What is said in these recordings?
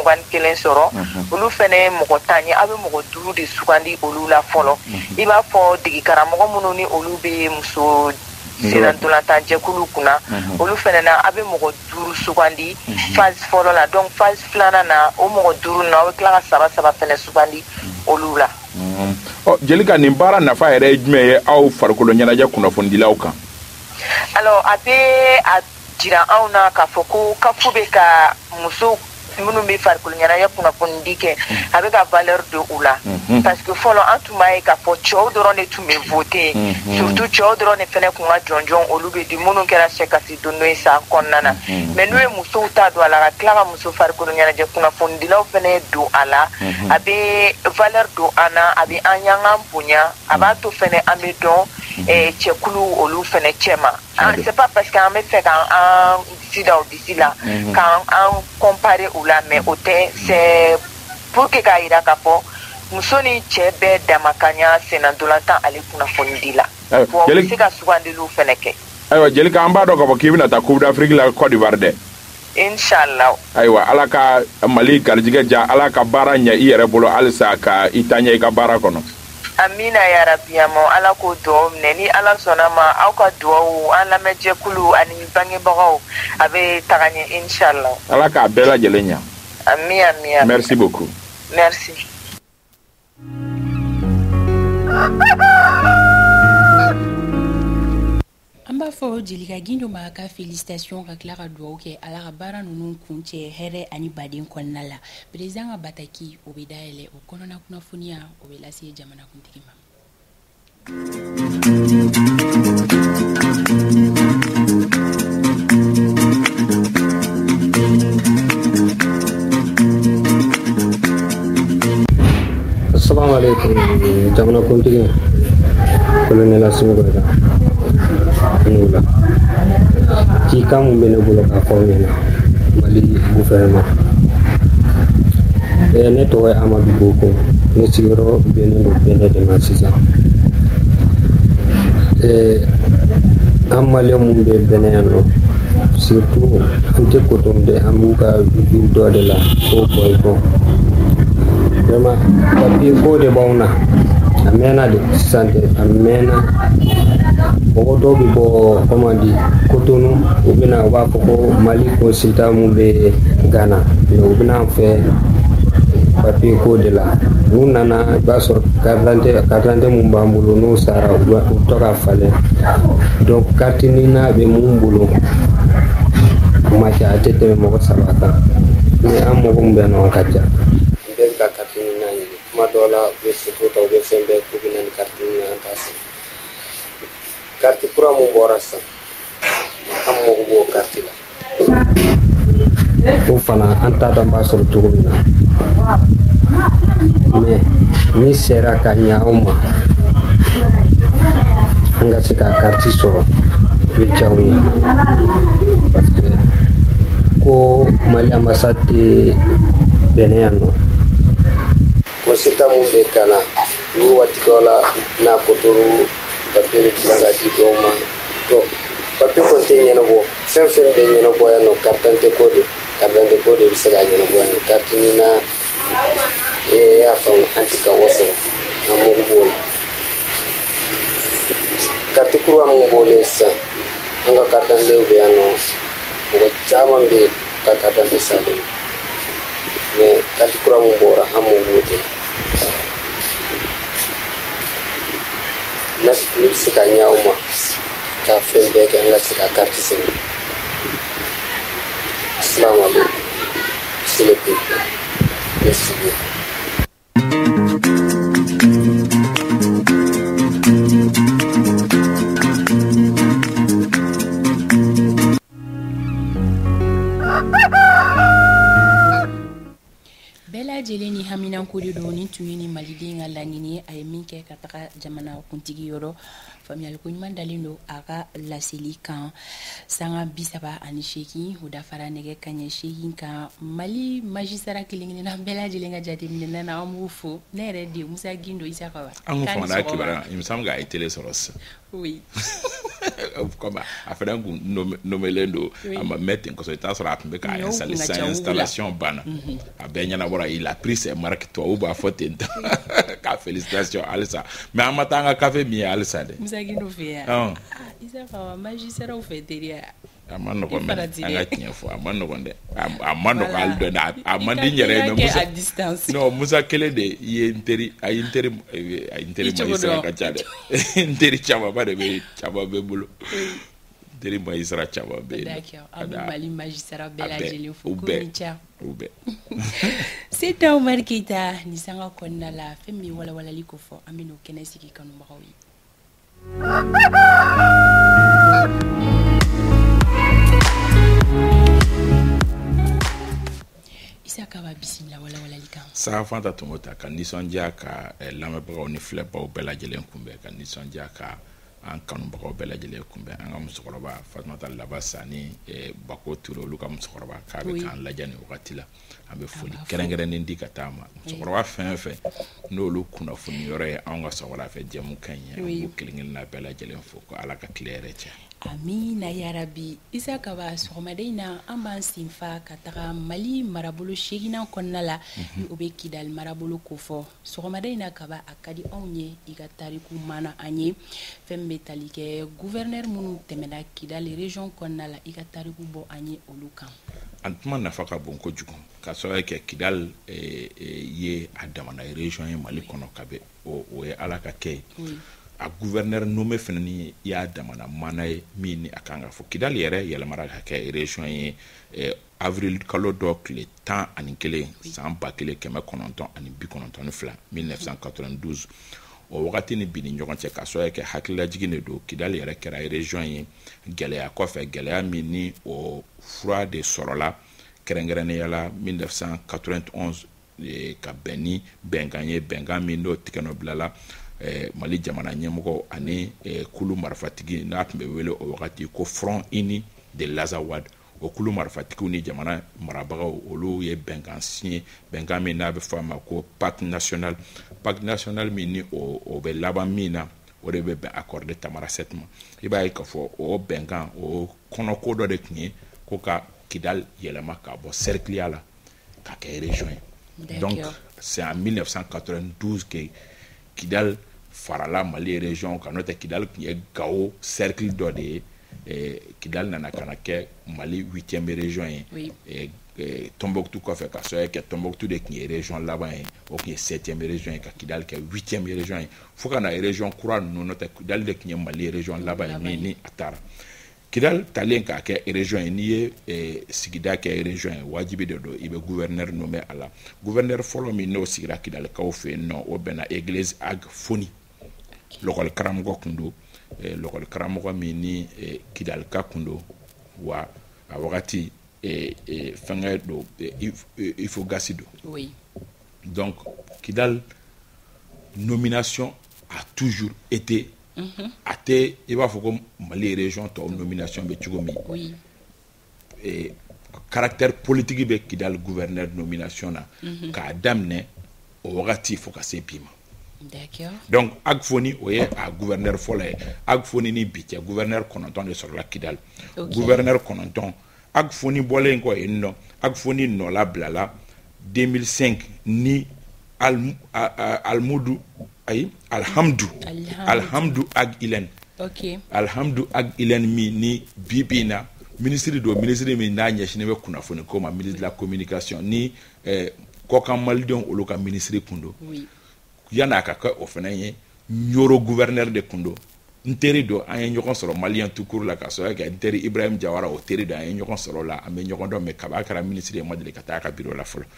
mugan kelen sɔrɔ olu fɛnɛ mɔgɔ tan ye a bɛ mɔgɔ 5 de sugandi olu la fɔlɔ i b'a fɔ degi karamɔgɔ minnu ni olu bɛ muso senantolantan jɛkulu kunna olu fɛnɛ na a bɛ mɔgɔ 5 sugandi phase fɔlɔ la donc phase filanan na o mɔgɔ 5 na a bɛ tila ka saba fɛnɛ sugandi olu la. Jelika nin baara nafa yɛrɛ ye jumɛn ye aw farikolo ɲɛnajɛ kunnafonidilaw kan? Alors a bɛ a jira anw na k'a fɔ ko kafu bɛ ka muso minnu bɛ farikolo ɲɛnajɛ kunnafonidi kɛ a bɛ ka valeur don u la parce que fɔlɔ an tun b'a ye k'a fɔ cɛw dɔrɔn de tun bɛ voter surtout cɛw dɔrɔn de fɛnɛ kun ka jɔnjɔn olu bɛ di minnu kɛra sɛkasi dondo ye san kɔnɔna na mais n'u ye musow ta don a la ka tila ka muso farikolo ɲɛnajɛ kunnafonidilaw fɛnɛ don a la a bɛ valeur don an na a bɛ an y'an bonya a b'a to fɛnɛ an bɛ dɔn cɛkulu olu fɛnɛ cɛma c'est pas parce que an bɛ fɛ k'an disi la k'an comparer u la mais o tɛ c'est pour que k'a yira k'a fɔ muso ni cɛ bɛɛ dama ka ɲa senantolantan ale kunnafonidi la wa u bɛ se ka sugandiliw fɛnɛ kɛ. Ayiwa Jelika an b'a dɔn k'a fɔ k'i bɛna taa Coupe d'Afrique la Côte d'Ivoire dɛ. Inshallah. Ayiwa ala ka Mali garijɛgɛ ja ala ka baara ɲɛ i yɛrɛ bolo halisa ka i ta ɲɛ i ka baara kɔnɔ. Amina ya rabi yamɔ ala k'o duwawu minɛ ni ala sɔnna ma aw ka duwawu an lamɛnjɛkulu ani bangebagaw a bɛ taga ɲɛ inshallah. Ala k'a bɛɛ lajɛlen ɲa. Ami. Merci beaucoup. Merci. An b'a fɔ Jelika Gindo ma ka félicitation ka tila ka duwawu kɛ ala ka baara ninnu kuncɛ hɛrɛ ani baden kɔnɔna la président ka bataki o bɛ dayɛlɛ o kɔnɔna kunnafoniya o bɛ lase jamanakuntigi ma. Assalamu alaikum jamanakuntigi colonel Assimi Goïta nula ci kamu bene bolo ka formé Mali gouvernement ne to way Amadou Boko ne sigoro bene do bene de masisa amale mum be bene no surtout ante kotom de amuka du do de la ko boy ko vraiment papi ko de bauna amena de santé amena boko do bi bo komandi kotonu ubina wa ko Mali consulta mu be Ghana no ubina fe papi ko de la nunana baso carte mu bambulo no sara to ka fale donc carte ni na be mu mbulo ma ja tete mo ko sabata ni am mo ko be no kaja be ka carte ni na ni ma dola be se to be sembe ko bi nan carte ni na tas carte kura mu borasa am mo ko carte la ko fana anta da baso to na mais ni sera ka nyauma anga sika carte so be chawi parce que ko Mali ambassade beneano ko sita mu be kana ni watikola na kotoro papel tanga di doma to papel ko te nyeno bo sen be nyeno bo ya no carte code bisa ga nyeno bo ya carte ni na ya fa antika woso na mo bo carte kuru am bo lesa anga carte le be ya no ko chama be carte de sale me carte kuru am bo ra am bo te nas sika nyauma ka fembe ke nga sika carte sen assalamu alaikum c'est le peuple merci beaucoup. Jelen ni haminan ko de do ni tuyini maliden ga laɲini a ye min kɛ ka taga jamana kuntigi yɔrɔ faamuyali ko ɲuman dalen do a ka laseli kan sanga 38 o dafara nɛgɛ kaɲɛ 8 kan Mali magistrat kelen na bɛɛ lajɛlen ka jateminɛ na an b'u fo ne yɛrɛ de Musa Gindo Isaka wa an ko fana kibara il me semble a été les soros Oui. Comme a fait un nommé l'endo, à me mettre en consultation à installer sa installation banane. À Benyana, il a pris ses marques, toi, ou bas, faute. Félicitations, Alissa. Mais en matin, à café, mi Alissa. Moussaki nous fait. Ah, il s'est fait magistrat au fait derrière. Amano ko men anga tiɲɛ fɔ amano ko dɛ amano ko ali dɔn amandi yɛrɛ mais musa à distance non musa kelen de ye nteri a ye nteri Maïsra ka ca dɛ nteri caman ba de bɛ caman bɛ bolo nteri Maïsra caman bɛ yen d'accord an bɛ Mali magistrat bɛɛ lajɛlen fo ko ni ca u bɛɛ c'est Omar Keita ni sanga kɔnɔna la fɛn min walawalali ko fɔ an bɛ n'o kɛnɛ sigi kanubagaw ye. Isakaba bisimila walawalali kan. Sa fanta tumota ka nisɔndiya ka lamɛnbagaw ni filɛbaw bɛɛ lajɛlen kunbɛn ka nisɔndiya ka an kanubagaw bɛɛ lajɛlen kunbɛn an ka musokɔrɔba Fatumata Laba Sani Bako Ture olu ka musokɔrɔba k'a bɛ k'an lajɛ nin wagati la an bɛ foli kɛrɛnkɛrɛnnen di ka taa ma musokɔrɔba fɛn fɛn n'olu kunnafoni yɔrɔ ye anw ka sɔgɔmada fɛ jɛmukan ye an b'u kelen-kelen na bɛɛ lajɛlen fo ko Ala ka tile yɛrɛ cɛ. Amina yarabi Isakaba sɔgɔmada in na an b'an senfa ka taga Mali marabolo seginnan kɔnɔna la ni o bɛ Kidali marabolo ko fɔ sɔgɔmada in na kaba a ka di anw ye i ka tariku mana an ye fɛn min bɛ tali kɛ gouverneur minnu tɛmɛna Kidali région kɔnɔna la i ka tariku bɔ an ye olu kan. An tuma nafa ka bon kojugu ka sababu kɛ Kidali ye a damana région ye Mali kɔnɔ ka bɛ o ye Ala ka kɛ ye. A gouverneur nommé fana ni y'a damana mana ye min ni a kan ka fɔ Kidali yɛrɛ yɛlɛmara ka kɛ région ye avril kalo dɔ tile 11 san 1992 1992 o wagati ni bi ni ɲɔgɔn cɛ ka sɔrɔ kɛ hakililajigin de don Kidali yɛrɛ kɛra région ye gɛlɛya kɔfɛ gɛlɛya min ni o fura de sɔrɔla kɛrɛnkɛrɛnnenya la 1991 ka bɛn ni bɛnkan ye bɛnkan min n'o tigɛ bilala Mali jamana ɲɛmɔgɔ ani kulu marifatigi n'a tun bɛ wele o wagati ko Front Uni de l'Azawad o kulu marifatigiw ni jamana marabagaw olu ye bɛnkan signé bɛnkan min n'a bɛ fɔ a ma ko pacte national min ni o bɛ laban min na o de bɛ bɛn accord de Tamaracet ma i b'a ye k'a fɔ o bɛnkan o kɔnɔko dɔ de tun ye ko ka Kidali yɛlɛma ka bɔ cercleya la ka kɛ région ye donc c'est en 1992 que Kidali farala Mali région kan n'o tɛ Kidali tun ye Gao cercle dɔ de ye Kidali nana ka na kɛ Mali 8e région ye Tombouctou kɔfɛ ka sɔrɔ kɛ Tombouctou de tun ye région laban ye o tun ye 7e région ye ka Kidali kɛ 8e région ye fo ka na région kura ninnu n'o tɛ Kidali de tun ye Mali région laban ye ni a taara Kidali talen k'a kɛ région ye n'i ye sigida kɛ région ye wajibi de don i bɛ gouverneur nommé a la gouverneur fɔlɔ min n'o sigira Kidalikaw fɛ yen nɔ o bɛnna Église Ag Foni lɔkɔli karamɔgɔ kun don lɔkɔli karamɔgɔ min ni Kidalika kun don wa a wagati fɛngɛ don Ifogasi don donc Kidali nomination a toujours été a tɛ i b'a fɔ ko Mali région tɔw nomination bɛ cogo min caractère politique bɛ Kidali gouverneur nomination na k'a daminɛ o wagati fo ka se bi ma donc Agfoni o ye a gouverneur fɔlɔ ye Agfoni ni bi cɛ gouverneur 9 de sɔrɔla Kidali gouverneur 9 Agfoni bɔlen kɔ yen nɔ Agfoni nɔla bilala 2005 ni Alhamdu Ag Ilen Alhamdu Ag Ilen min ni bibi na ministre do ministre min n'a ɲɛsinnen bɛ kunnafoni ko ma ministre de la communication ni kɔkan malidenw olu ka ministre kun don yan'a ka kɛ o fana ye Nyoro gouverneur de kun don n teri don an ye ɲɔgɔn sɔrɔ malien tout court la ka sɔrɔ kɛ n teri Ibrahim Jawara o teri don an ye ɲɔgɔn sɔrɔ la an bɛ ɲɔgɔn dɔn mais kaba kɛra ministre ye ma deli ka taa a ka bureau la fɔlɔ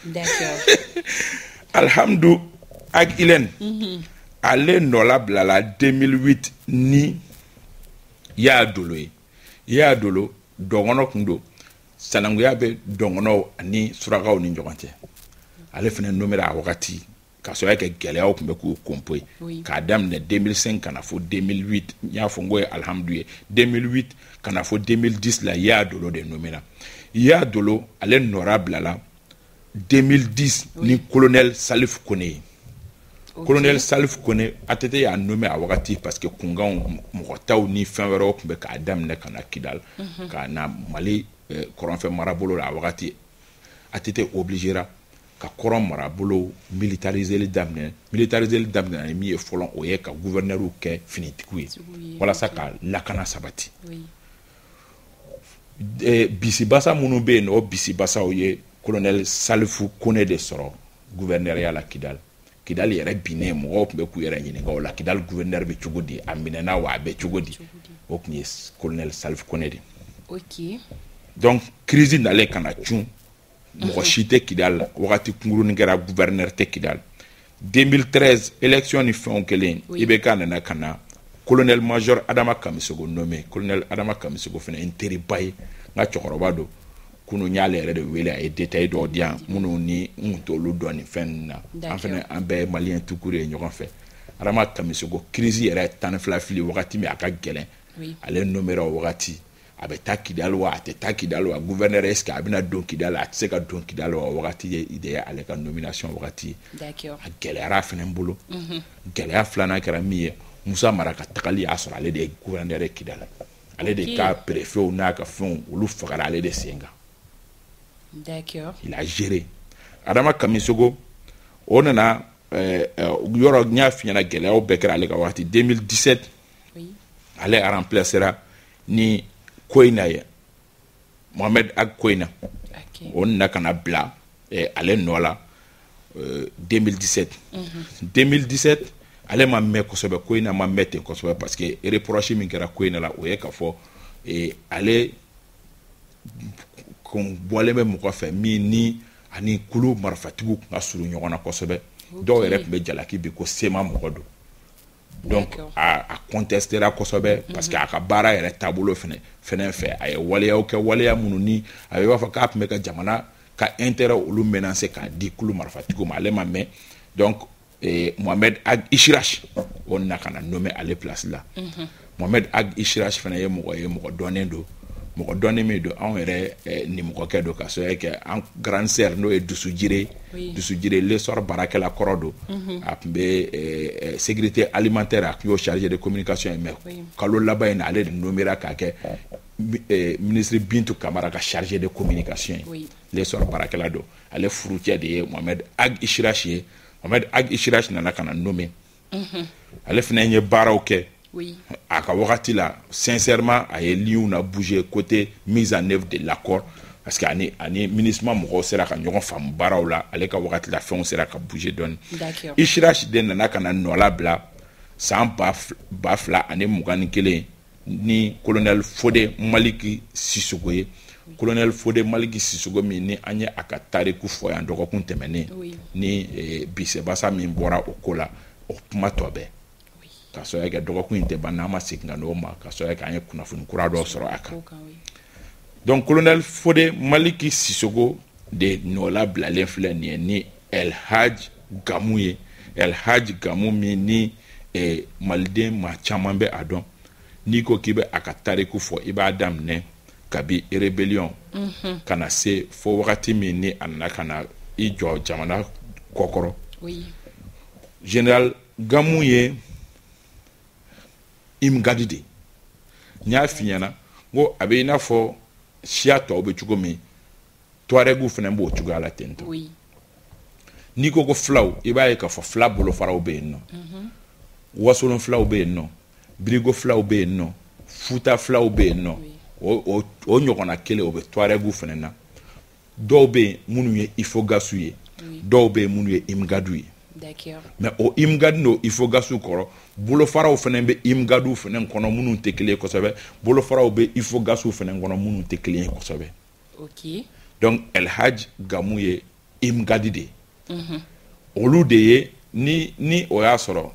Alhamdu Ag Ilen ale nɔla bilala 2008 ni Yaya Dolo ye Yaya Dolo dɔngɔnɔ kun don sananguya bɛ dɔngɔnɔw ani surakaw ni ɲɔgɔn cɛ ale fana nomera a wagati ka sɔrɔ kɛ gɛlɛyaw tun bɛ k'u kompo ye k'a daminɛ 2005 kana fɔ 2008 n y'a fɔ n ko ye Alhamdu ye 2008 kana fɔ 2010 la Yaya Dolo de nomera Yaya Dolo ale nɔra bilala 2010 ni colonel Salif Kone ye Colonel Salif Kone atete y'a nommé à wagati parce que kungan mɔgɔtaw ni fɛn wɛrɛw tun bɛ k'a daminɛ ka na Kidal ka na Mali kɔrɔnfɛ marabolo la a wagati atete obligera ka kɔrɔn marabolo militariseli daminɛ ni min ye fɔlɔ o ye ka gouverneur kɛ finitigiw ye walasa ka lakana sabati bisibasa minnu bɛ yen o bisibasaw ye Colonel Salifu Kone de sɔrɔ gouverneuriat la Kidal yɛrɛ binnen mɔgɔw tun bɛ k'u yɛrɛ ɲininka o la Kidal gouverneur bɛ cogo di a minɛna wa a bɛ cogo di o tun ye Colonel Salif Kone de donc crise nalen ka na cun mɔgɔ si tɛ Kidal la wagati kunkurunin kɛra gouverneur tɛ Kidal 2013 élection ni fɛnw kɛlen IBK nana ka na colonel major Adama Kamisogo nommé colonel Adama Kamisogo fana ye n teriba ye n ka cɛkɔrɔba don kunu y'ale yɛrɛ de wele a ye détail dɔw di yan minnu ni n t'olu dɔn nin fɛn ninnu na an fana an bɛɛ maliyɛn tukuru ye ɲɔgɔn fɛ Adama Kamisogo crise yɛrɛ tan ni fila fili wagati min a ka gɛlɛn ale nommera o wagati a bɛ taa Kidal wa a tɛ taa Kidal wa gouverneur est-ce que a bɛna don Kidal a tɛ se ka don Kidal wa o wagati de ye ale ka nomination wagati a gɛlɛyara fana bolo gɛlɛya filanan kɛra min ye Musa Mara ka tagali y'a sɔrɔ ale de ye gouverneur ye Kidal ale de ka préfet n'a ka fɛnw olu fagara ale de sen kan il a géré Adama Kamisogo o nana yɔrɔ n y'a f'i ɲɛna gɛlɛyaw bɛɛ kɛra ale ka wagati 2017 ale remplacera ni Koina ye Mohamed Ag Koina o nana ka na bila ale nɔ la 2017 ale ma mɛn kosɛbɛ Koina ma mɛn ten kosɛbɛ parce que reproche min kɛra Koina la o ye ka fɔ ale kun bɔlen bɛ mɔgɔ fɛ min ni ani kulu marifatigiw kun ka surun ɲɔgɔn na kosɛbɛ dɔw yɛrɛ tun bɛ jalaki bi ko sema mɔgɔ don donc a contestera kosɛbɛ parce que a ka baara yɛrɛ taabolo fɛnɛ fɛ a ye waleyaw kɛ waleya minnu ni a bɛ b'a fɔ k'a tun bɛ ka jamana ka intérêt olu menacer k'a di kulu marifatigiw ma ale ma mɛn donc Mohamed Ag Ishirash o nana ka na nommé ale place la Mohamed Ag Ishirash fana ye mɔgɔ dɔnnen don mɔgɔ dɔnnen min don anw yɛrɛ nimɔgɔkɛ don ka sababu kɛ an grande sœur n'o ye Dusujire l'essor baarakɛla kɔrɔ don a tun bɛ sécurité alimentaire a tun y'o chargé de communication ye mais kalo laban in na ale de nommera k'a kɛ ministre Bintu Kamara ka chargé de communication ye l'essor baarakɛla don ale furucɛ de ye Mohamed Ag Ishirash ye Mohamed Ag Ishirash nana ka na nommé ale fana ye baaraw kɛ a ka wagati la sincèrement a ye ligne na bouger côté mise en œuvre de l'accord parce que ani ministre mɔgɔw sera ka ɲɔgɔn faamu baaraw la ale ka wagati la fɛnw sera ka bouger dɔɔni Ishirash de nana ka na nɔla bila san 2021 ni colonel Fode Maliki Sissogo ye colonel Fode Maliki Sissogo min ni an ye a ka tariku fɔ yan dɔgɔkun tɛmɛnen ni bisebasa min bɔra o ko la o kuma tɔ bɛɛ ka sɔrɔ kɛ dɔgɔkun in tɛ ban n'an ma segin ka n'o ma ka sɔrɔ k'an ye kunnafoni kura dɔ sɔrɔ a kan donc colonel Fode Maliki Sissogo de nɔla bilalen filɛ nin ye ni El Hadj Gamu ye El Hadj Gamu min ni maliden maa caman bɛ a dɔn n'i ko k'i bɛ a ka tariku fɔ i b'a daminɛ kabi rébellion ka na se fo wagati min ni a nana ka na i jɔ jamana kɔkɔrɔ général Gamu ye Imgadi de n y'a f'i ɲɛna ko a bɛ i n'a fɔ siya tɔw bɛ cogo min Tuaregu fana b'o cogoya la ten tɔ n'i ko filaw i b'a ye k'a fɔ fila bolofaraw bɛ yen nɔ wasolon filaw bɛ yen nɔ birigo filaw bɛ yen nɔ futa filaw bɛ yen nɔ o ɲɔgɔnna kelen o bɛ Tuaregu fana na dɔw bɛ yen minnu ye Ifogasu ye dɔw bɛ yen minnu ye Imgadu ye mais o Imgadu n'o Ifogasu kɔrɔ bolofaraw fana bɛ Imgadu fana kɔnɔ minnu tɛ kelen ye kosɛbɛ bolofaraw bɛ Ifogasu fana kɔnɔ minnu tɛ kelen ye kosɛbɛ donc El Hadj Gamu ye Imgadi de olu de ye ni o y'a sɔrɔ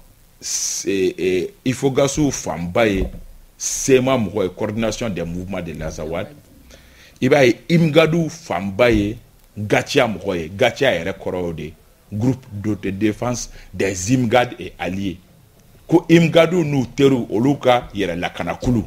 Ifogasu fanba ye sema mɔgɔ ye coordination des mouvements de l'Azawad i b'a ye Imgadu fanba ye Gatcha mɔgɔ ye Gatcha yɛrɛ kɔrɔ o de groupe de défense des Imgad et alliés ko Imgadu n'u teriw olu ka yɛrɛ lakana kulu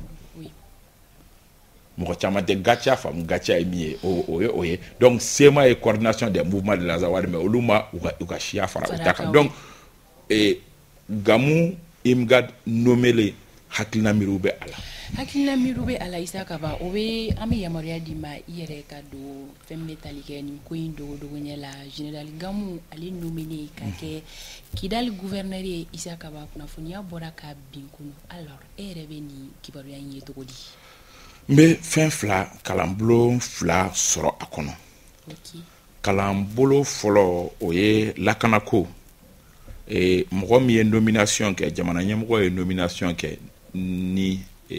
mɔgɔ caman tɛ Gatcha faamu Gatcha ye min ye o ye donc sema ye coordination des mouvements de l'Azawad mais olu ma u ka siya fara u ta kan donc gamu imgad nomele hakilina miru be ala hakilina miru be ala isa kaba o be ami yamaruya di ma yere ka do femme talike ni ko indo do nyela general gamu ali nomine ka ke kidal gouverneur isa kaba kuna funya bora ka binkunu alors erebe ni kibaruya nyi to godi mbe fin fla kalambulo fla soro akono okay kalambulo folo oye lakanako mɔgɔ min ye nomination kɛ jamana ɲɛmɔgɔ ye nomination kɛ ni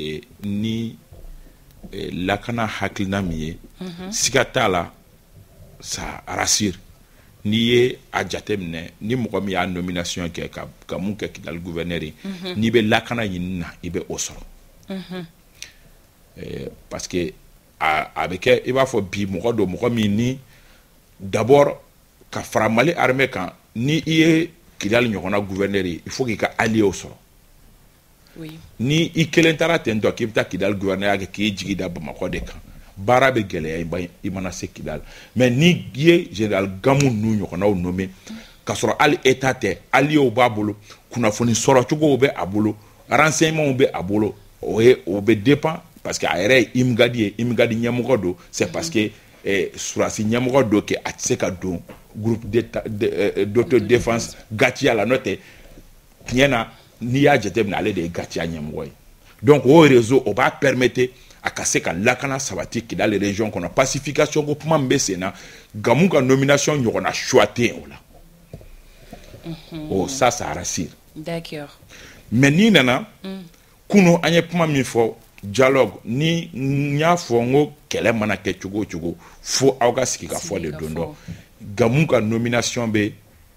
lakana hakilina min ye siga t'a la ça rassure n'i ye a jateminɛ ni mɔgɔ min y'a nomination kɛ ka mun kɛ Kidal gouverneur ye n'i bɛ lakana ɲini na i bɛ o sɔrɔ parce que a bɛ kɛ i b'a fɔ bi mɔgɔ do mɔgɔ min ni d'abord ka fara Mali armée kan ni i ye Kidal ɲɔgɔnna gouverneur ye il faut k'i ka allié sɔrɔ ni i kelen taara ten tɔ k'i bɛ taa Kidal gouverneur kɛ k'i jigi da Bamakɔ de kan baara bɛ gɛlɛya i mana se Kidal mais ni ye général Gamu n'u ɲɔgɔnnaw nommé k'a sɔrɔ hali état tɛ alliés b'a bolo kunnafoni sɔrɔ cogow bɛ a bolo renseignements bɛ a bolo o bɛ dépend parce que a yɛrɛ ye imgadi ye imgadi ɲɛmɔgɔ do c'est parce que surasi ɲɛmɔgɔ do kɛ a tɛ se ka don groupe d'autodéfense gatiya la n'o tɛ tiɲɛ na n'i y'a jateminɛ ale de ye gatiya ɲɛmɔgɔ ye donc o réseau o b'a permettre a ka se ka lakana sabati Kidal région kɔnɔ pacification ko kuma min bɛ sen na Gamu ka nomination ɲɔgɔnna choix tɛ yen o la ça rassure d'accord mais n'i nana kunu an ye kuma min fɔ dialogue ni n y'a fɔ n ko kɛlɛ mana kɛ cogo o cogo fo aw ka sigi ka fɔ de don dɔ Gamu ka nomination bɛ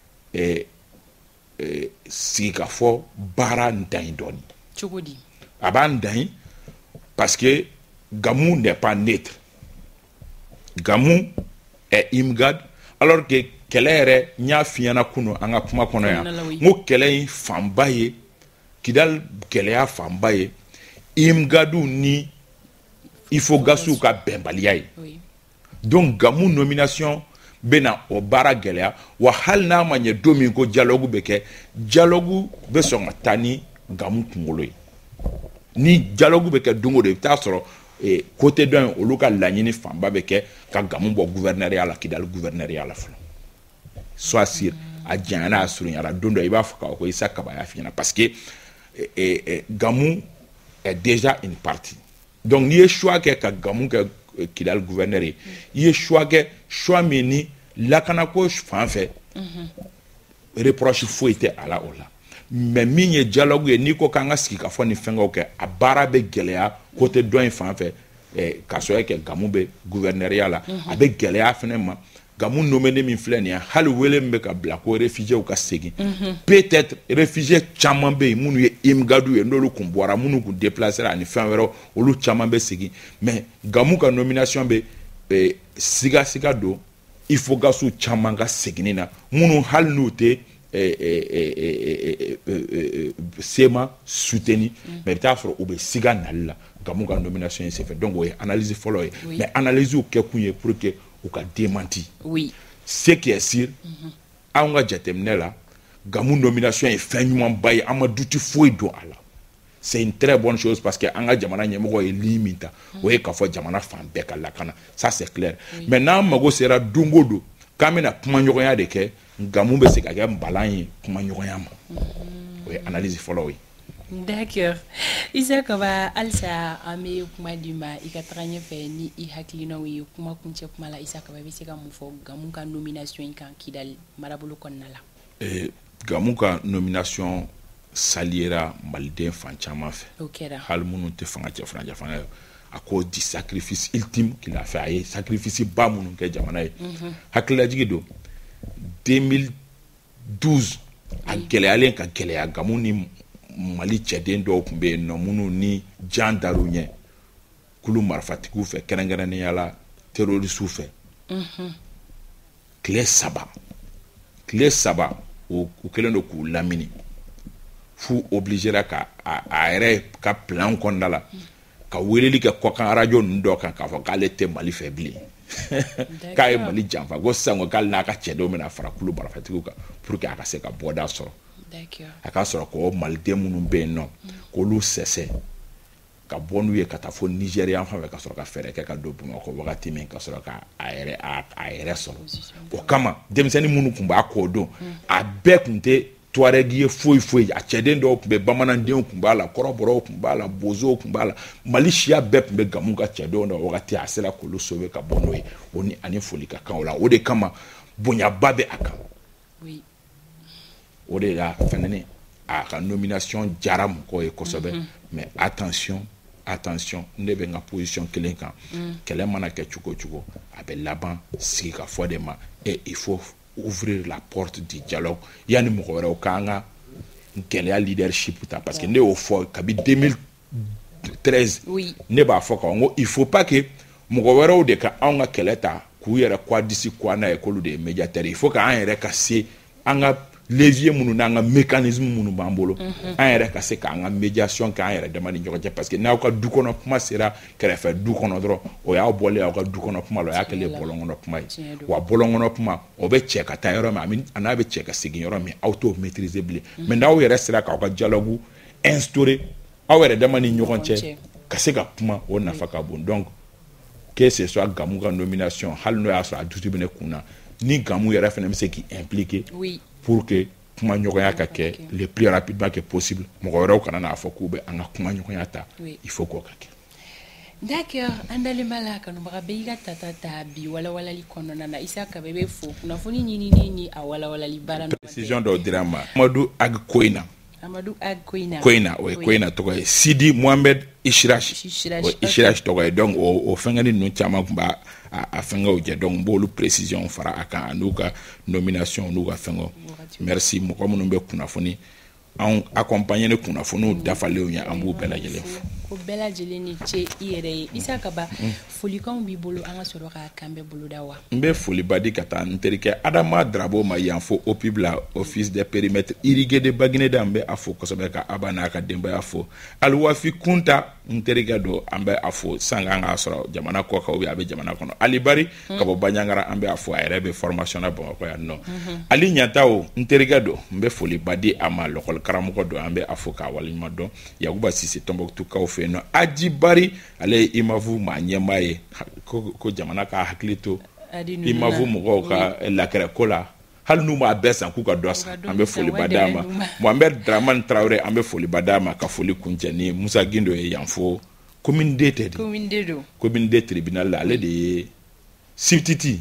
sigi ka fɔ baara ntan dɔɔni cogo di a b'a ntan parce que Gamu n'est pas neutre Gamu est imgad alors que kɛlɛ yɛrɛ n y'a f'i ɲɛna kunu an ka kuma kɔnɔ yan n ko kɛlɛ in fanba ye Kidal gɛlɛya fanba ye imgadu ni Ifogasuw ka bɛnbaliya ye donc Gamu nomination bena o baara gɛlɛya wa hali n'a ma ɲɛ don min ko dialogue bɛ kɛ dialogue bɛ sɔn ka taa ni Gamu kunkolo ye ni dialogue bɛ kɛ don o don i bɛ taa sɔrɔ côté dɔ in olu ka laɲini fanba bɛ kɛ ka Gamu bɔ gouverneuriat la Kidal gouverneuriat la fɔlɔ soit sûr a janyana a surunyara don dɔ i b'a fɔ k'a fɔ ko Isa Kaba y'a f'i ɲɛna parce que Gamu est déjà une partie donc n'i ye choix kɛ ka Gamu kɛ Kidal gouverneur ye i ye choix kɛ choix min ni lakanako fan fɛ reproche foyi tɛ a la o la mais min ye dialogue ye n'i ko k'an ka sigi ka fɔ ni fɛngɛw kɛ a baara bɛ gɛlɛya côté dɔ in fan fɛ k'a sɔrɔ kɛ Gamu bɛ gouverneuriat la a bɛ gɛlɛya fɛnɛ ma Gamu nommé min filɛ nin ye hali wele min bɛ ka bila ko réfugiés ka segin peut-être réfugiés caman bɛ yen minnu ye imgadu ye n'olu kun bɔra minnu kun déplacera ani fɛn wɛrɛw olu caman bɛ segin mais Gamu ka nomination bɛ siga don Ifogasuw caman ka seginni na minnu hali n'u tɛ sema soutenir mais i bɛ taa sɔrɔ u bɛ siga nali la Gamu ka nomination in senfɛ donc o ye analyse fɔlɔ ye mais analyse kɛ kun ye pour que u ka démenti ce qui est sûr anw ka jateminɛ la Gamu nomination ye fɛn ɲumanba ye an ma duti foyi don a la c'est une très bonne chose parce que an ka jamana ɲɛmɔgɔ ye ligne min ta o ye k'a fɔ jamana fan bɛɛ ka lakana ça c'est clair mais n'an mago sera don o don k'an bɛna kumaɲɔgɔnya de kɛ Gamu bɛ se ka kɛ nbalan ye kumaɲɔgɔnya ma o ye analyse fɔlɔ ye d'accord Isa Kaba alsa an bɛ kuma di ma i ka taga ɲɛfɛ ni i hakilinaw ye kuma kuncɛ kuma la Isa Kaba bɛ se ka mun fɔ Gamu ka nomination in kan Kidal marabolo kɔnɔna la Gamu ka nomination saliera maliden fan caman fɛ o kɛra hali minnu tɛ fanga cɛ fanga a ko di sacrifice ultime qu'il a fait a ye sacrifice ba minnu kɛ jamana ye hakililajigi don 2012 a gɛlɛyalen ka gɛlɛya Gamu ni Mali cɛden dɔw tun bɛ yen nɔ minnu ni jan dar'u ɲɛ kulu marifatigiw fɛ kɛrɛnkɛrɛnnenya la terrorisiw fɛ tile saba u kɛlen don k'u lamini fu obligera ka a yɛrɛ ka plan kɔnɔna la ka weleli kɛ kɔkan radio ninnu dɔ kan k'a fɔ k'ale tɛ Mali fɛ bilen k'a ye Mali janfa ko sisan ko k'ale n'a ka cɛdenw bɛna fara kulu marifatigiw kan pour que a ka se ka bɔda sɔrɔ a ka sɔrɔ ko maliden minnu bɛ yen nɔ k'olu sɛsɛ ka bɔ n'u ye ka taa fo Nigérian fan fɛ ka sɔrɔ ka fɛɛrɛ kɛ ka don Bamakɔ wagati min ka sɔrɔ ka a yɛrɛ sɔrɔ o kama denmisɛnnin minnu tun b'a kɔ don a bɛɛ tun tɛ Tuareg ye foyi a cɛden dɔw tun bɛ bamanandenw tun b'a la kɔrɔbɔrɔw tun b'a la bozow tun b'a la Mali siya bɛɛ tun bɛ Gamu ka cɛdenw na wagati a sera k'olu sauver ka bɔ n'o ye o ni ani foli ka kan o la o de kama bonyaba bɛ a kan o de la fɛnɛ a ka nomination diyara mɔgɔw ye kosɛbɛ mais attention ne bɛ n ka position kelen kan kɛlɛ mana kɛ cogo cogo a bɛ laban sigi ka fɔ de ma et il faut ouvrir la porte du dialogue yani mɔgɔ wɛrɛw k'an ka gɛlɛya leadership ta parce que ne y'o fɔ kabi 2013 ne b'a fɔ ka n ko il faut pas que mɔgɔ wɛrɛw de ka anw ka kɛlɛ ta k'u yɛrɛ kwa disi kwa n'a ye k'olu de ye médiateur il faut k'an yɛrɛ ka se an ka levier minnu n'an ka mécanisme minnu b'an bolo an yɛrɛ ka se k'an ka médiation kɛ an yɛrɛ dama ni ɲɔgɔn cɛ parce que n'aw ka du kɔnɔ kuma sera kɛrɛfɛ du kɔnɔ dɔrɔn o y'aw bɔlen aw ka du kɔnɔ kuma la o y'a kɛlen bɔlɔn kɔnɔ kuma ye wa bɔlɔn kɔnɔ kuma o bɛ cɛ ka taa yɔrɔ min a n'a bɛ cɛ ka segin yɔrɔ min aw t'o maîtriser bilen mais n'aw yɛrɛ sera k'aw ka dialogue instaurer aw yɛrɛ dama ni ɲɔgɔn cɛ ka se ka kuma o nafa ka bon donc que ce soit Gamu ka nomination hali n'o y'a sɔrɔ a dusu bɛ ne kun na ni Gamu yɛrɛ fana bɛ se k'i impliquer pour que kuma ɲɔgɔnya ka kɛ le plus rapidement que possible mɔgɔ wɛrɛw kana n'a fɔ k'u bɛ an ka kuma ɲɔgɔnya ta il faut k'o ka kɛ. D'accord, an dalen b'a la kanubaga bɛɛ y'i ka tata ta bi walawalali kɔnɔna na Isaka bɛɛ bɛ fo kunnafoni ɲinini ni a walawalali baara précision dɔw dira n ma Amadou Ag Koina o ye Koina tɔgɔ ye Sidi Mohamed Ishirash tɔgɔ ye donc o fɛngɛni ninnu caman tun b'a a fɛngɛw jɛ donc n b'olu précision fara a kan n'u ka nomination n'u ka fɛngɛw merci mɔgɔ minnu bɛ kunnafoni an accompagner ni kunnafoniw dafalenw ye an b'u bɛɛ lajɛlen fo ko bɛɛ lajɛlen ni ce I yɛrɛ ye Isaka ba folikanw b'i bolo an ka sɔrɔ ka kan bɛɛ boloda wa n bɛ foliba di ka taa n terikɛ Adama Drabo ma yan fo OPIB la office des périmètres irrigués de Bagineda n bɛ a fo kosɛbɛ ka Aba n'a ka denbaya fo Aliwafi Kunta n terikɛ don an bɛ a fo sanga an k'a sɔrɔ jamana kɔ kan ou bien a bɛ jamana kɔnɔ Ali Bari ka bɔ Baɲangara an bɛ a fo a yɛrɛ bɛ formation na Bamakɔ yan nɔ Ali Ɲatawo n terikɛ don n bɛ foliba di a ma lɔkɔli karamɔgɔ don an bɛ a fo k'a waleɲuman dɔn Yakuba Sise Tɔnbɔkutukaw fɛ yen nɔ Aji Bari ale ye Imavu maa ɲɛmaa ye ko jamana ka hakili to Imavu mɔgɔw ka lakɛrɛ ko la hali n'u m'a bɛɛ san k'u ka dɔ san an bɛ foliba d'a ma Mohamed Dramane Traoré an bɛ foliba d'a ma ka foli kuncɛ ni Musa Gindo ye yan fo commune D tɛ de commune D tribunal la ale de ye substitut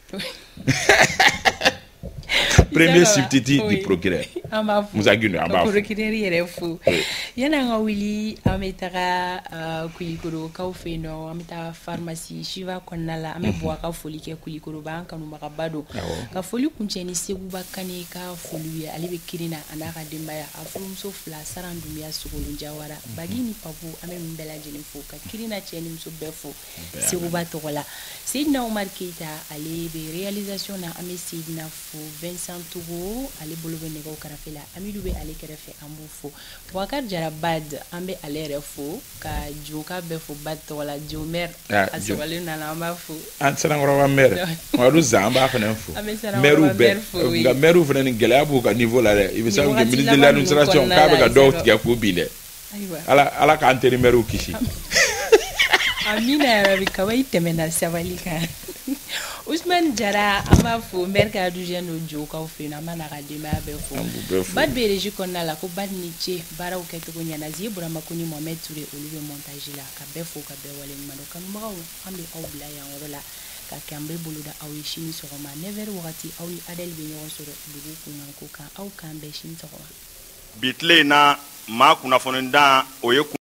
premier substitut du procureur Musa Gindo an b'a fo procureur yɛrɛ fo yan'an ka wuli an bɛ taga Kulikorokaw fɛ yen nɔ an bɛ taga pharmacie Shiva kɔnɔna la an bɛ bɔ a ka foli kɛ Kulikoro b'an kanubagaba don ka foli kuncɛ ni Seguba Kane ka foli ye ale bɛ Kirina a n'a ka denbaya a furumuso fila Saran Dunbiya Sogolon Jawara Bagi ni Papu an bɛ ninnu bɛɛ lajɛlen fo ka Kirina cɛ ni muso bɛɛ fo Seguba tɔgɔ la Seydina Omar Keita ale bɛ réalisation na an bɛ Seydina fo Vincent Togo ale bolo bɛ nɛgɛw kɛrɛfɛ la Amidou bɛ ale kɛrɛfɛ an b'u fo Boubacar Jara Bad an bɛ ale yɛrɛ fo ka Joka bɛɛ fo Bad tɔgɔ la Jomer a sɛbɛnlen nana an b'a fo an Sarankɔrɔba maire Mamadu Zan an b'a fana fo maire bɛɛ nka maire fana ni gɛlɛya b'u ka niveau la dɛ i bɛ se ka ministre de l'administration k'a bɛ ka dɔw tigɛ k'u bin dɛ ala k'an teri maire kisi amina yarabi kaba i tɛmɛna sabali kan Ousmane Jara an b'a fo maire ka adjoint no Jokaw fɛ yen an b'a n'a ka denbaya bɛɛ fo Bad bɛ régie kɔnɔna la ko Bad ni ce baaraw kɛcogo ɲɛna Zie Burama ko ni Mohamed Touré olu bɛ montage la ka bɛɛ fo ka bɛɛ waleɲuman dɔn kanubagaw an bɛ aw bila yan yɔrɔ la ka kɛ an bɛ boloda aw ye sini sɔgɔma 9h wagati aw ni Adel bɛ ɲɔgɔn sɔrɔ dugu kunkanko kan aw k'an bɛɛ sini sɔgɔma bi tile in na maa kunnafoni dan o ye